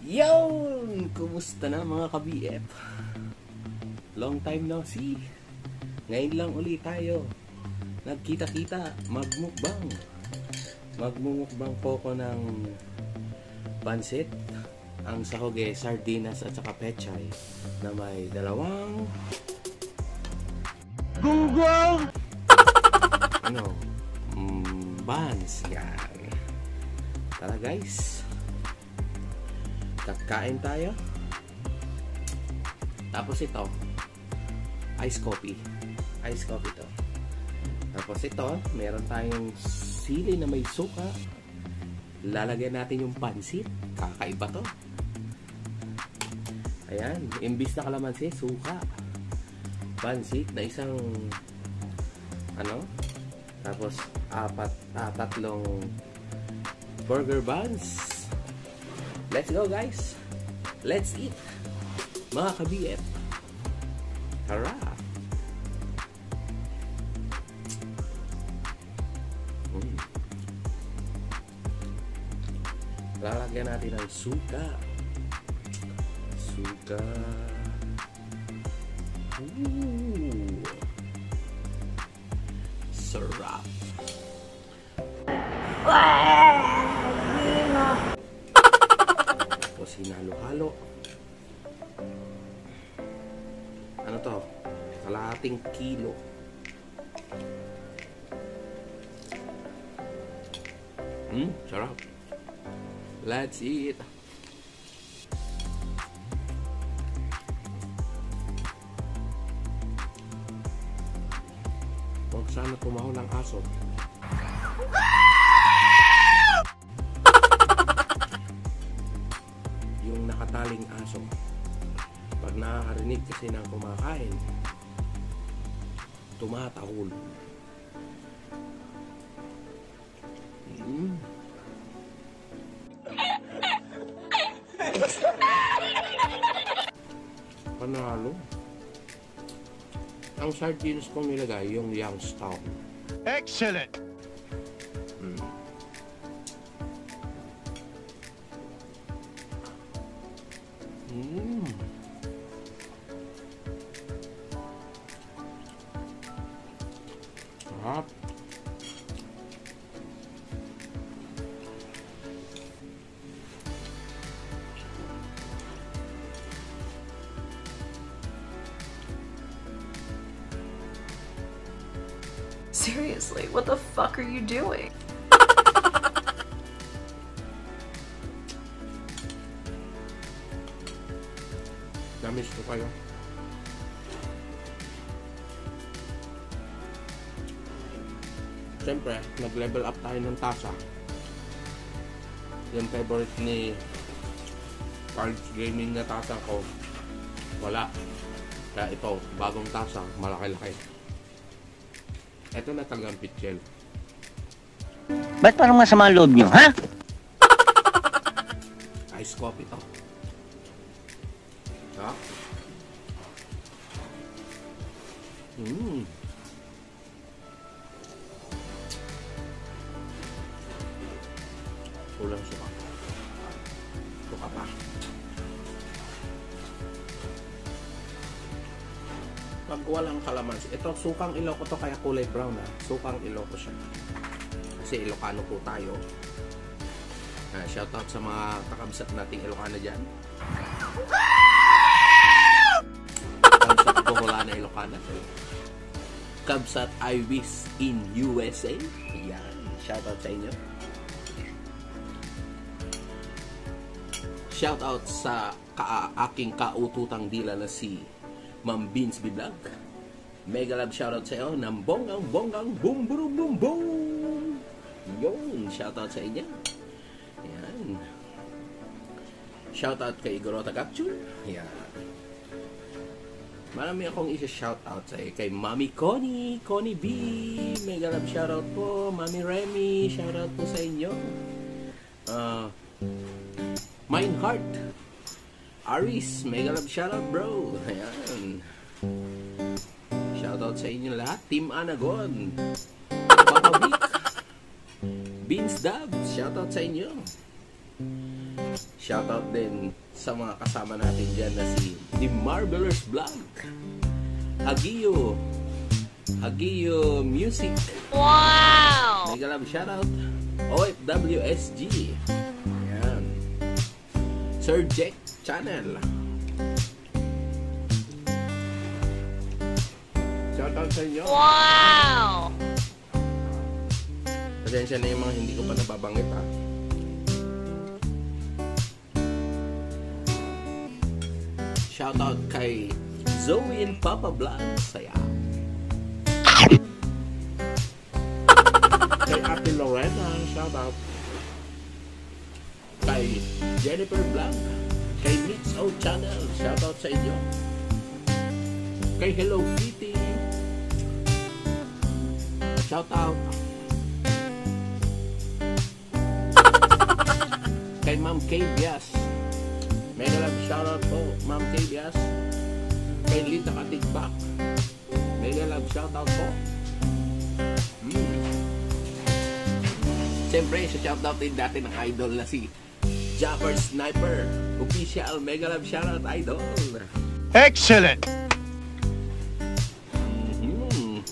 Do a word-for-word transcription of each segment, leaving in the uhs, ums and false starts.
Yon! Kumusta na mga ka-B F? Long time no see. Ngayon lang ulit tayo nagkita-kita, magmukbang. Magmumukbang po ko ng pansit. Ang sahog eh, sardinas at saka pechay na may dalawang gunggong! Ano? Mm, buns. Yan. Tara guys. Kakain tayo. Tapos ito, ice coffee. Ice coffee to. Tapos ito, meron tayong sili na may suka. Lalagyan natin yung pansit. Kakaiba to. Ayan, imbis na kalamansi, suka. Pansit na isang ano? Tapos apat, ah, tatlong burger buns. Let's go guys. Let's eat. Mga ka-B F. Tara. Mm. Lalagyan natin ng suka. Suka. Ooh. Sarap. Tapos hinalo-halo. Ano to? Kalahating kilo. Hmm, sarap. Let's eat. Huwag sana tumahol ang aso. Yung nakataling aso. Pag nakakarinig kasi ng kumakain, tumatahol. Mm. Panalo. Ang sardines kong nilagay, yung Youngstown. Excellent! Mm. Mm. Sarap. Seriously, what the fuck are you doing? Namiss ko kayo. Siyempre, nag-level up tayo ng tasa. Yung favorite ni Cards Gaming na tasa ko, wala. Kaya ito, bagong tasa, malaki-laki. Ito na talagang pitchel. Ba't parang masama ang loob nyo, ha? Ice coffee to. Ha? Mmm. Kulang suka. Suka pa. Pag walang kalamansi, ito sukang Ilocos to kaya kulay brown ha. Sukang Ilocos siya. Kasi Ilocano po tayo. Uh, shoutout sa mga kakabsat nating Ilocano dyan. Kabsat po wala na Ilocano. Kabsat I wish in U S A. Yan. Shoutout sa inyo. Shoutout sa ka aking kaututang dila na si Ma'am Beans Vlog. Mega love shoutout sa iyo ng bonggang bonggang boom boom boom boom. Yung shoutout sa inyo. Ayan. Shoutout kay Gorota Capture. Ayan. Marami akong isa-shoutout sa iyo. Kay Mami Connie, Connie B. Mega love shoutout po. Mami Remy, shoutout po sa inyo. Uh, Mine Heart. Aris, mega love shoutout bro. Ayan. Shoutout sa inyo lahat. Team Anagon. Papa Vic. Beans Dab. Shoutout sa inyo. Shoutout din sa mga kasama natin dyan na si The Marvelous Vlog, Hagiyo, Hagiyo Music. Wow! Mega love shoutout. O F W S G. Ayan. Sir Jack Channel. Shoutout sa inyo. Wow! Pasensya na yung mga hindi ko pa nababanggit ha. Shoutout kay Zoe and Papa Vlog. Saya. Kay Ate Lorena. Shoutout. Kay Jennifer Vlog. Kay Mix O Channel. Shoutout sa inyo. Kay Hello Kitty. Shoutout. Kay Ma'am Kay Bias. Mega love shoutout po, Ma'am Kay Bias. Kay Lita Katigbak. Mega love shoutout po. Hmm. Siyempre, shoutout din dati ng idol na si Japper Sniper. Official, mega love shoutout idol. Excellent! Mm-hmm.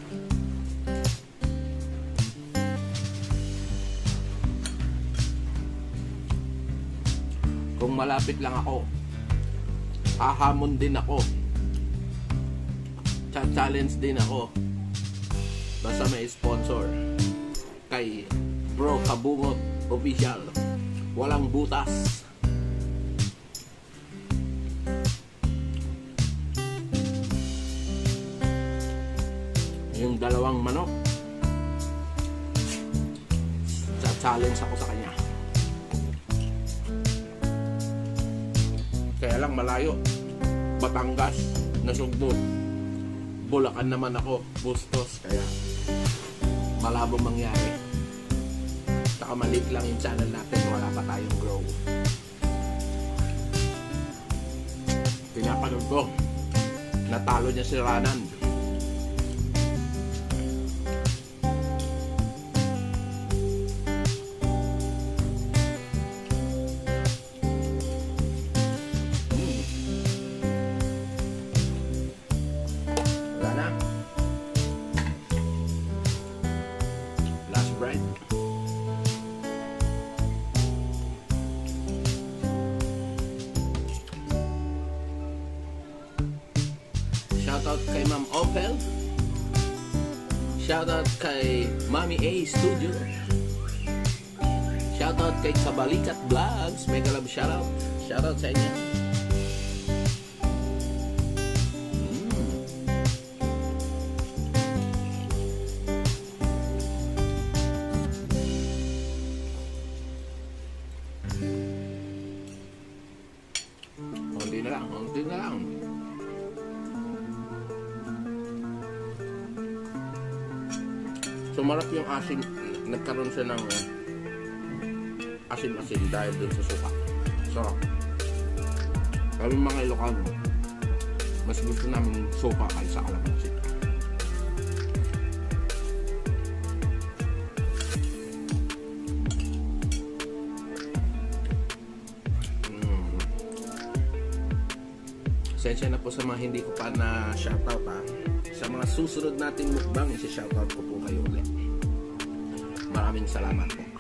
Kung malapit lang ako, hahamon din ako, cha-challenge din ako, basta may sponsor. Kay Bro Kabungot Official, walang butas. Yung dalawang manok, cha-challenge ako sa kanya. Kaya lang malayo. Batangas, Nasugbo. Bulacan naman ako, Bustos. Kaya malabo mangyari. Saka maliit lang yung channel natin. Wala pa tayong grow. Pinapanood ko. Natalo niya si Ranan. Shoutout kay Ma'am Opel. Shoutout kay Mami A Studio. Shoutout kay Kabalikat Vlogs. Mega love shoutout. Shoutout sa inyo. Mm. Kunti na lang, kunti na lang. Sumarap yung asin, nagkaroon siya ng asin-asin dahil dun sa suka. Sarap. Kami mga Ilocano, mas gusto namin suka kaysa kalamansi. Mm. Sensya na po sa mga hindi ko pa na shoutout ha. Sa mga susunod nating mukbang, isi-shoutout ko po kayo ulit. Maraming salamat po.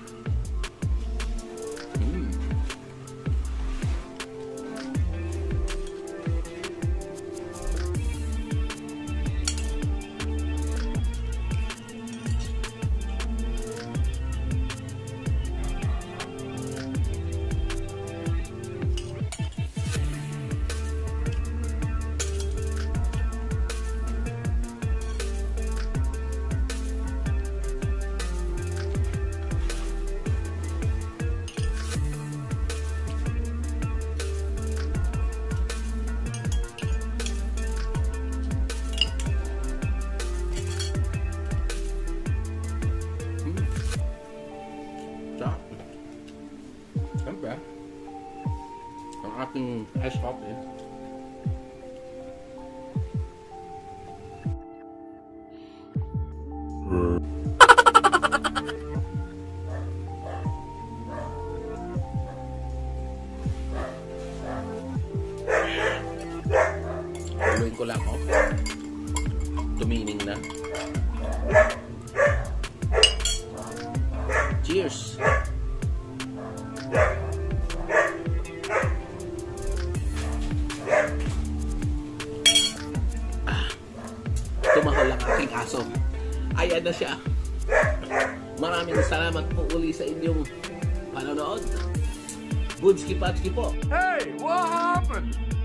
Mm. Siyempre, ang ating ice coffee. ko lang, oh. Tumining na. Cheers! Ah, tumahol ang aking aso. Ayan na siya. Maraming salamat po uli sa inyong panonood. Budski Patski po. Hey, what happened?